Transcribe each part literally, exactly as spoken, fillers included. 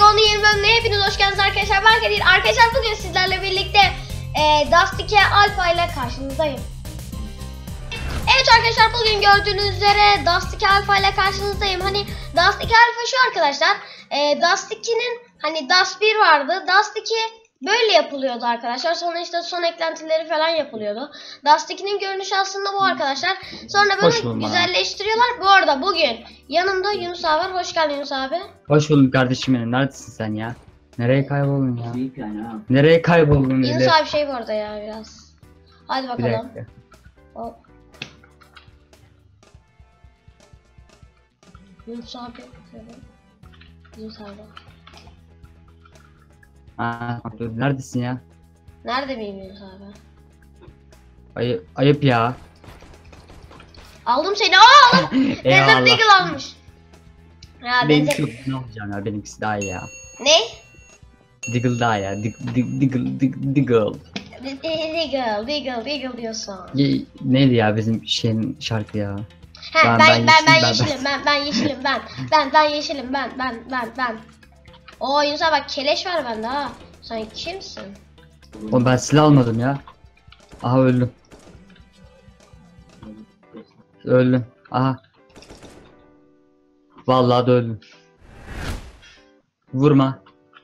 Drone'un yeni bölümüne hepiniz hoş geldiniz arkadaşlar. Ben Kadir. Arkadaşlar bugün sizlerle birlikte e, Dust iki Alpha ile karşınızdayım. Evet arkadaşlar, bugün gördüğünüz üzere Dust iki Alpha ile karşınızdayım. Hani Dust iki Alpha şu arkadaşlar. E, Dust iki'nin hani Dust bir vardı. Dust iki böyle yapılıyordu arkadaşlar. Sonra işte son eklentileri falan yapılıyordu. Dust iki'nin görünüşü aslında bu arkadaşlar. Sonra böyle güzelleştiriyorlar. Bu arada bugün yanımda Yunus abi var. Hoş geldin Yunus abi. Hoş bulduk kardeşim benim. Neredesin sen ya? Nereye kayboldun ya? Nereye kayboldun? Yunus abi şey bu arada ya biraz. Hadi bakalım. Hop. Yunus abi. Yunus abi. Aa, neredesin ya? Nerede miyim Yunus abi? Ayıp, ayıp ya. Aldım seni. Aa aldım. Desert Eagle almış. Ya benimkisi yok, ne olacağım ya, benimkisi daha iyi ya. Ne? Diggle daha ya. Dig, dig, diggle, dig, diggle. Diggle, diggle, diggle diyorsun. Ye, neydi ya bizim şeyin şarkı ya? He, ben ben ben, ben yeşilim ben ben yeşilim ben ben ben yeşilim ben ben ben ben. Oo Yunus abi bak, keleş var bende ha. Sen kimsin? O ben silah almadım ya. Aha öldüm. Öldüm. Aha. Vallahi da öldüm. Vurma.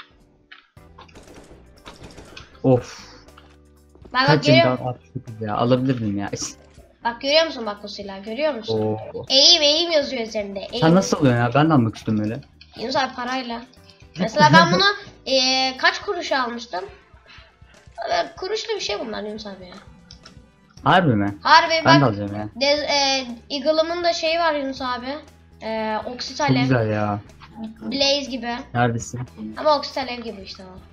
Of. Bak, Kaç yıldan ya, alabilir miyim ya? Bak görüyor musun bak bu silahı, görüyor musun? Oo. Eğim eğim yazıyor üzerinde. Eğim. Sen nasıl alıyorsun ya? Ben de almak istiyorum öyle. Yunus abi parayla. Mesela ben bunu e, kaç kuruşa almıştım? E, kuruşlu bir şey bunlar Yunus abi ya. Harbi mi? Harbi ben bak. de alacağım ya. Dez, e, Eagle'ımın da şeyi var Yunus abi. E, oksit Çok alev. güzel ya. Blaze gibi. Neredesin? Ama oksit alev gibi işte o.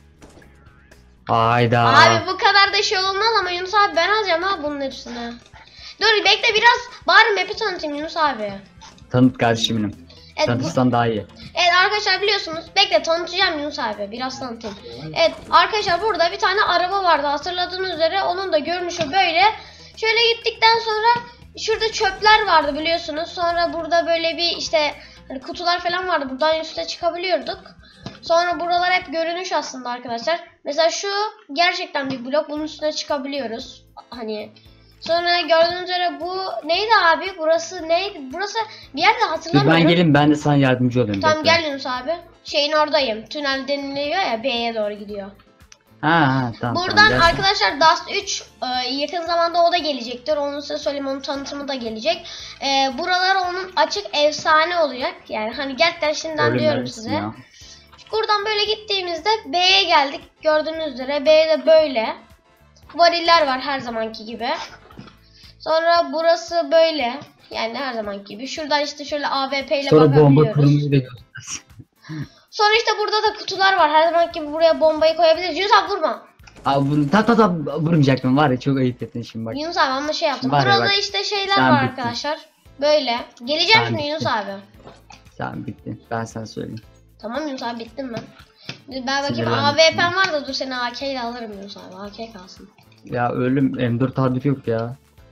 Hayda. Abi bu kadar da şey olmaz ama Yunus abi ben alacağım ha bunun hepsini. Dur bekle biraz, bari map'i tanıtayım Yunus abi. Tanıt kardeşim benim. Evet, Tanıtırsan daha iyi. Evet arkadaşlar, biliyorsunuz. Bekle tanıtacağım Yunus abi. Biraz tanıtayım. Evet arkadaşlar, burada bir tane araba vardı. Hatırladığınız üzere onun da görünüşü böyle. Şöyle gittikten sonra şurada çöpler vardı biliyorsunuz. Sonra burada böyle bir işte hani kutular falan vardı. Buradan üste çıkabiliyorduk. Sonra buralar hep görünüş aslında arkadaşlar. Mesela şu gerçekten bir blok. Bunun üstüne çıkabiliyoruz. Hani sonra gördüğünüz üzere bu neydi abi? Burası neydi? Burası bir yerde hatırlamıyorum. Dur ben gelin, ben de sana yardımcı olayım. Tamam gel Yunus abi. Şeyin oradayım. Tünel deniliyor ya, B'ye doğru gidiyor. Ha ha tamam. Buradan tamam, arkadaşlar Dust üç e, yakın zamanda o da gelecektir. Onu size söyleyeyim, onun tanıtımı da gelecek. E, buralar onun açık efsane olacak. Yani hani gerçekten şimdiden Ölüm diyorum neredesin size. ya? Buradan böyle gittiğimizde B'ye geldik. Gördüğünüz üzere B'de böyle variller var her zamanki gibi. Sonra burası böyle. Yani her zamanki gibi. Şuradan işte şöyle A W P ile Sonra bomba bakabiliyoruz. kurumu da göstersin. Sonra işte burada da kutular var. Her zamanki gibi buraya bombayı koyabiliriz. Yunus abi vurma. Abi bunu ta ta ta vurmayacaktım var ya, çok ayıp ettin şimdi bak. Yunus abi ama şey yaptım. Var ya Burada bak, işte şeyler sen var bittin. arkadaşlar. Böyle. Geleceğim Sen şimdi bittin. Yunus abi. Sen bittin. Ben sana söyleyeyim. Tamam Yunus abi, bittim ben. Ben bakayım, Sinirlendim. A W P'm var da dur seni A K ile alırım Yunus abi. A K kalsın. Ya ölüm M dört A bir yok ya.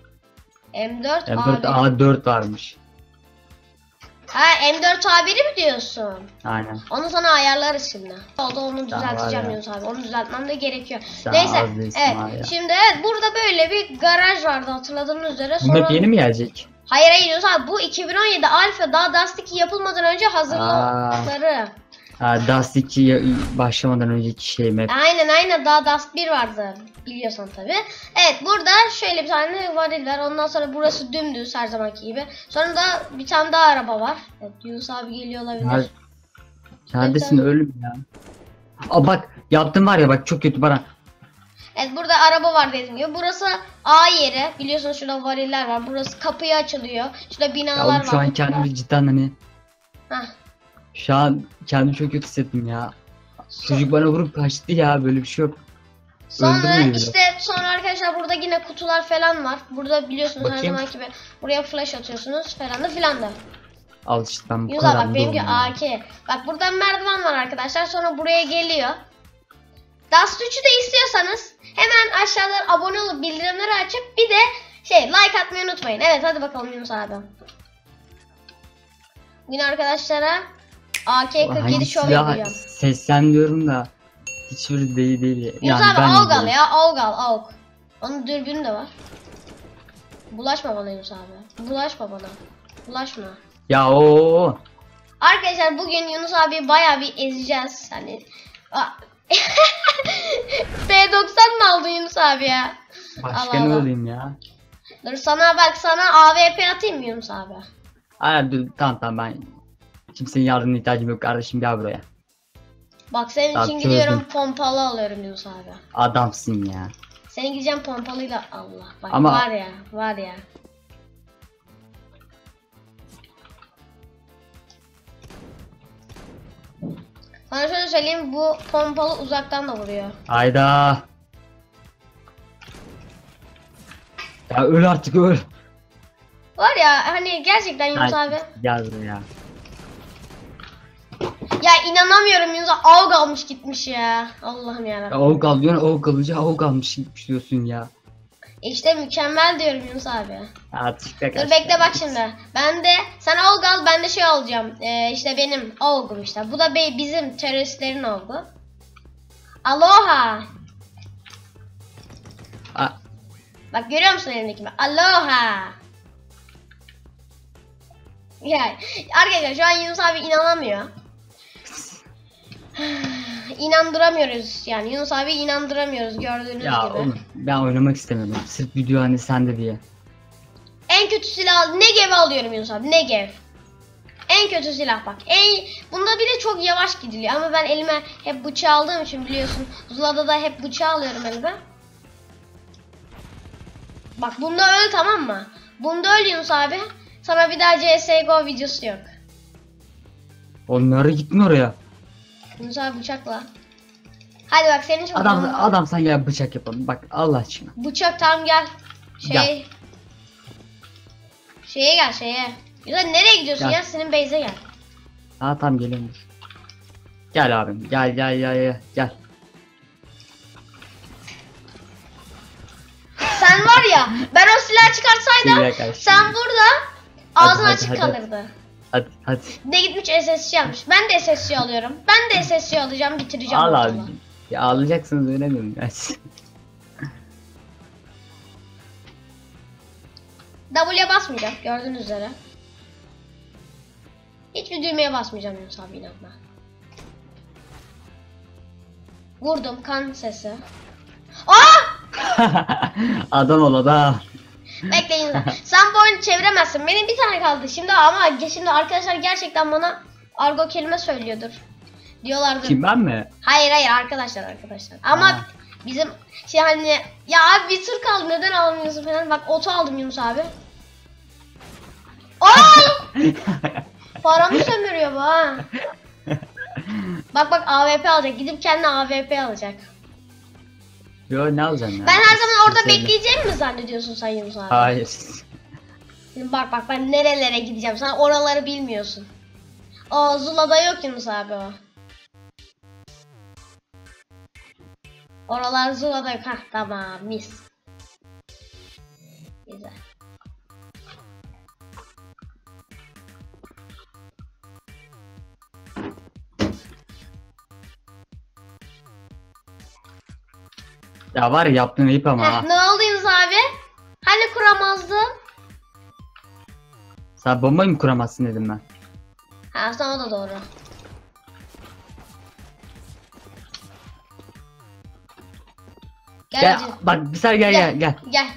M dört, M dört A bir. A dört varmış. Ha M dört A bir'i mi diyorsun? Aynen. Onu sana ayarlarız şimdi. Oldu, onu Tamam, düzelteceğim var ya. Yunus abi. Onu düzeltmem de gerekiyor. Sen Neyse. az değilsin Evet. var ya. Şimdi evet, burada böyle bir garaj vardı hatırladığınız üzere. Bu map yeni mi gelecek? Hayır hayır Yunus abi, bu iki bin on yedi Alpha, daha Dust iki yapılmadan önce hazırladıkları. Ha, Dust iki başlamadan önceki şey map. Aynen aynen, daha Dust bir vardı biliyorsan tabi. Evet, burada şöyle bir tane varil var. Ondan sonra burası dümdüz her zamanki gibi. Sonra da bir tane daha araba var. Evet, Yunus abi geliyor olabilir. Ya, neredesin ölüm ya? Aa bak yaptım var ya, bak çok kötü bana. Evet, burada araba var dediğim gibi. Burası A yeri. Biliyorsunuz şurada variller var. Burası kapıyı açılıyor. Şurada binalar Ya var. şu an kendimi cidden hani. Heh. Şu an kendimi çok kötü hissettim ya. Çocuk bana vurup kaçtı ya, böyle bir şey yok. Sonra Öldürmüyor bile. işte sonra arkadaşlar burada yine kutular falan var. Burada biliyorsunuz Bakayım. her zamanki gibi buraya flash atıyorsunuz falan da filan da. Al işte ben bu Yunus kadar abi bak benimki mı A K. Bak buradan merdiven var arkadaşlar. Sonra buraya geliyor. Dust üçü de istiyorsanız hemen aşağıdan abone olup bildirimleri açıp bir de şey like atmayı unutmayın. Evet hadi bakalım Yunus abi. Bugün arkadaşlara A K kırk Hangi yedi şov silah yapacağım. seslendiriyorum da hiçbiri değil değil. Yunus abi ben AUG al gidiyorum. ya, AUG al, AUG. Onun dürbünü de var. Bulaşma bana Yunus abi. Bulaşma bana. Bulaşma. Ya o. Arkadaşlar bugün Yunus abi bayağı bir ezeceğiz. Hani P doksan mı aldın Yunus abi ya? Başka Allah ne Allah. olayım ya? Dur sana bak, sana A W P atayım mı Yunus abi? Hayır dur tamam tamam ben. Kimsenin yardımına ihtiyacım yok kardeşim, gel buraya. Bak senin Tamam, için çözdüm. gidiyorum pompalı alıyorum Yunus abi. Adamsın ya. Senin gideceğim pompalıyla, Allah bak Ama- var ya, var ya. Sana şöyle söyleyeyim, bu pompalı uzaktan da vuruyor. Hayda. Ya öl artık öl. Var ya hani gerçekten Yunus Ay, abi. Gel buraya. Ya inanamıyorum, Yunus abi AUG almış gitmiş ya. Allah'ım Ya yarabbim. avuk al diyorsun, avuk alınca avuk almış gitmiş diyorsun ya. İşte mükemmel diyorum Yunus abi. Ya tişte Dur bekle bak şimdi. Ben de sen AUG al, ben de şey alacağım. Ee, işte benim AUG'um işte. Bu da be, bizim teröristlerin AUG'u. Aloha. A Bak görüyor musun elimdeki? Aloha. Ya arkadaşlar şu an Yunus abi inanamıyor. İnandıramıyoruz yani, Yunus abi inandıramıyoruz gördüğünüz ya gibi. oğlum ben oynamak istemiyorum. Sırf video hani sende diye. En kötü silah Negev alıyorum Yunus abi, Negev. En kötü silah bak. En bunda bir de çok yavaş gidiliyor ama ben elime hep bıçağı aldığım için biliyorsun. Zula'da da hep bıçağı alıyorum elime. Bak bunda öl, tamam mı? Bunda öl Yunus abi. Sana bir daha C S G O videosu yok. Onlara gittin oraya. Yunus abi bıçakla. Hadi bak senin için Adam bıçak- adam sen gel bıçak yapalım. Bak Allah aşkına. Bıçak tamam gel. Şey. Gel. Şeye gel şeye. Yunus abi nereye gidiyorsun Gel. ya? Senin base'e gel. Ha tamam geliyorum dur. Gel abim gel gel gel gel gel. Sen var ya, ben o silahı çıkartsaydım Bir dakika, sen şimdi. burada ağzın Hadi, açık hadi, kalırdı. Hadi hadi. Ne gitmiş S S C almış. Ben de S S C alıyorum. Ben de S S C alacağım, bitireceğim. Al ortalığı. abi. Ya ağlayacaksınız öyle mi? W'ye basmayacağım gördüğünüz üzere. Hiçbir düğmeye basmayacağım Yunus abi, inanma. Vurdum, kan sesi. Aa! Adam ol adam. Bekleyin. Sen bu oyunu çeviremezsin. Benim bir tane kaldı şimdi ama şimdi arkadaşlar gerçekten bana argo kelime söylüyordur. Diyorlardı. Kim, ben mi? Hayır hayır arkadaşlar arkadaşlar. Ama Ha. bizim şey hani ya abi bir tır kaldı, neden almıyorsun falan. Bak oto aldım Yunus abi. Aa! Paramı sömürüyor bu ha. Bak bak A W P alacak. Gidip kendine A W P alacak. Yo ne alacaksın ya? Ben her zaman orada Sevdim. bekleyeceğimi mi zannediyorsun sen Yunus abi? Hayır. Şimdi bak bak ben nerelere gideceğim. Sen oraları bilmiyorsun. O Zula'da yok Yunus abi o. Oralar Zula'da yok. Hah tamam mis. Güzel. Ya var ya yaptığın ayıp ama Heh, ha. ne oldu Yunus abi? Hani kuramazdın? Sen bombayı mı kuramazsın dedim ben. Ha sana da doğru. Gel, Gel hadi. bak bir saniye gel gel gel. Gel.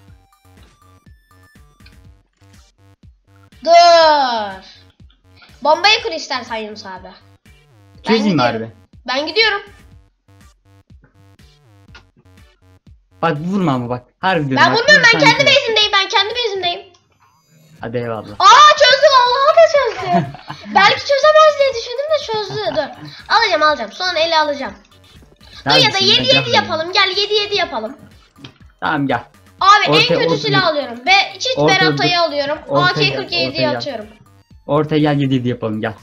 Dur. Bombayı kur istersen Yunus abi. Çözeyim gidiyorum. harbi. Ben gidiyorum. Bak vurma ama bak. Harbi diyorum. Ben bak, vurmuyorum, ben vurursan kendi gider. base'imdeyim. Ben kendi base'imdeyim. Hadi eyvallah. Aa çözdü, vallahi da çözdü. Belki çözemez diye düşündüm de çözdü. Dur. Alacağım alacağım. Son eli alacağım. Dur ya da Neredesin? yedi Ben yedi yapmayayım. yapalım. Gel yedi yedi yapalım. Tamam gel. Abi Orta- en kötü orta- silah alıyorum. Ve çift orta- Berata'yı alıyorum. orta A K gel, kırk yedi'yi orta gel. atıyorum. Ortaya gel yedi yedi yapalım gel.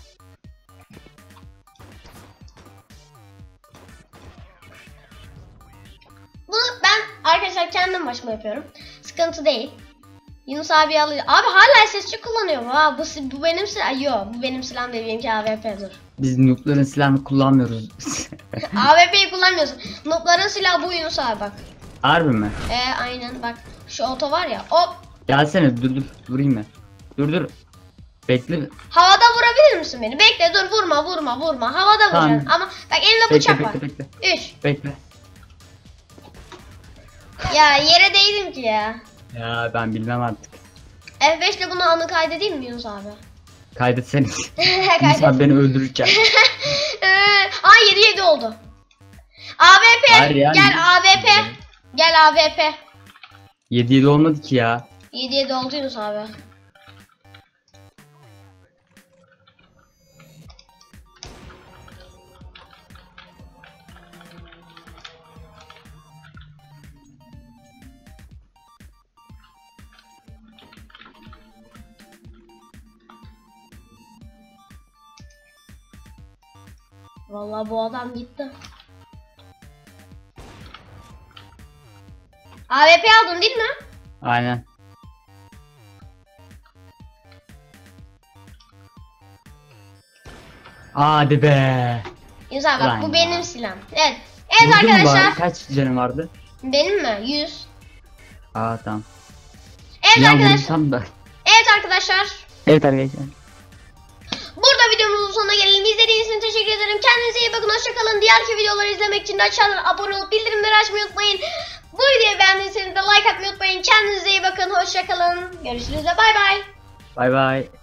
Bunu ben arkadaşlar kendim başıma yapıyorum. Sıkıntı değil. Yunus abi alıyor. Abi hala S S C kullanıyor. Ha bu, si- bu benim silah. Yok bu benim silahım değil, benimki A W P dur. Biz noob'ların silahını kullanmıyoruz. A W P'yi kullanmıyorsun. Noob'ların silahı bu Yunus abi bak. Harbi mi? Ee aynen bak. Şu oto var ya. Hop. Gelsene dur dur vurayım mı? Dur dur. Bekle. Havada vurabilir misin beni? Bekle dur vurma vurma vurma. Havada Tamam. vuracaksın. Ama bak elinde Bekle bıçak bekle var. bekle. Üç. Bekle. Ya yere değdim ki ya. Ya ben bilmem artık. F beş ile bunu anı kaydedeyim mi Yunus abi? Kaydetseniz. Kaydet. İnsan beni öldürecek. Aa yedi yedi oldu. A W P. Hayır yani. Gel A W P. Gel A W P. yedi yedi olmadı ki ya. yedi yedi oldu Yunus abi. Vallahi bu adam gitti. A W P aldın değil mi? Aynen. Hadi be. Yunus abi bak Ulan bu ya. benim silahım. Evet. Evet Vurdun mu arkadaşlar. bari? Kaç canın vardı? Benim mi? yüz. Aa tamam. Evet Ya arkadaşlar. vursam da. Evet arkadaşlar. Evet arkadaşlar. Burada videomuzun sonuna gelelim. İzlediğiniz için teşekkür ederim. Kendinize iyi bakın. Hoşçakalın. Diğerki videoları izlemek için de aşağıdan abone olup bildirimleri açmayı unutmayın. Bu videoyu beğendiyseniz de like atmayı unutmayın. Kendinize iyi bakın. Hoşçakalın. Görüşürüz ve bay bay. Bay bay.